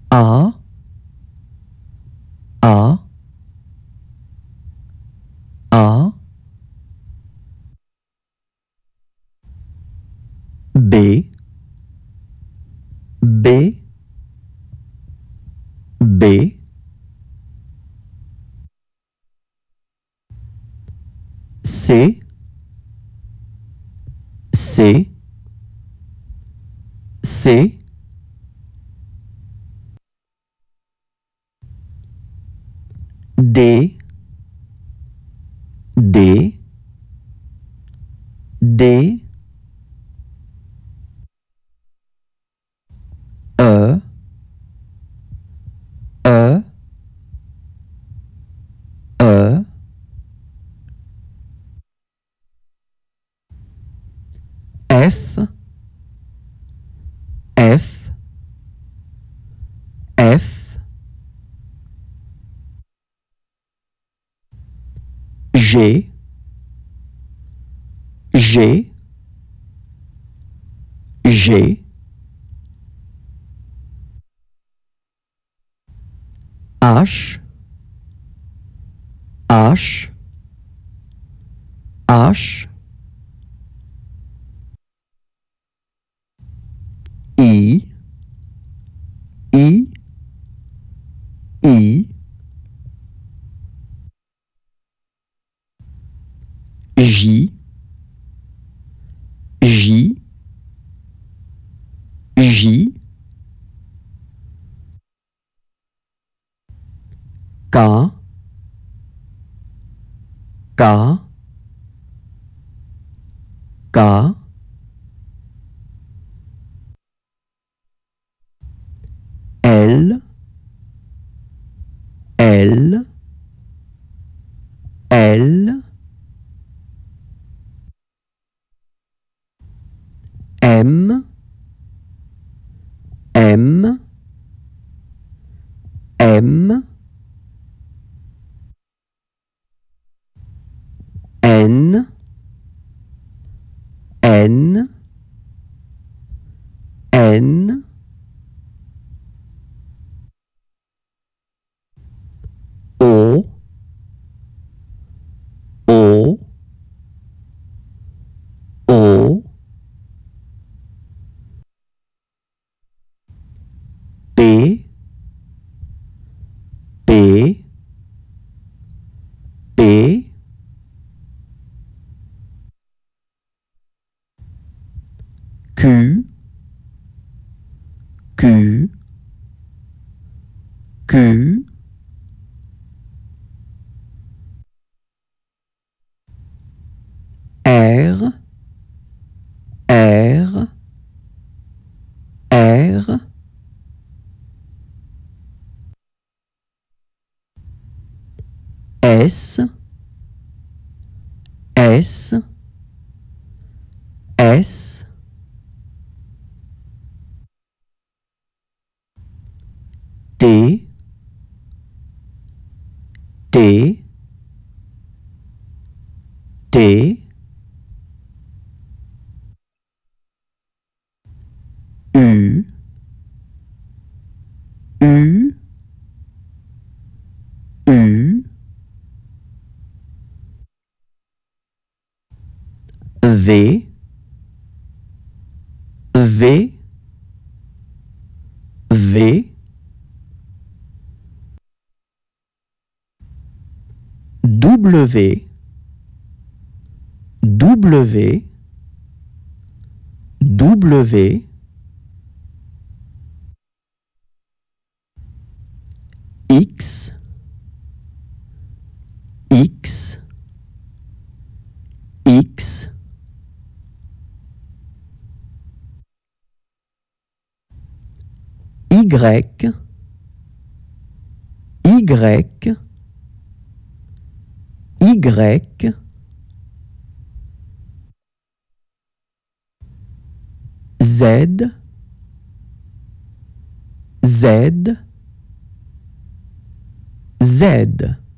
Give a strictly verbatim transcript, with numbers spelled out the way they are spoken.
A, A, A, B, B, B, C, C, C, D, D, D, E, E, E, F, F, F, G, G, G, H, H, H, I, I, I, J, J, J, K, K, K, L, L, L, M, M, M, N, N, N, O, O, O, P, P, P, Q, Q, Q, R, R, R, S, S, S, T, T, T, U, U, U, V, V, V, W, W, W, X, X, X, Y, Y, Y, Z, Z, Z.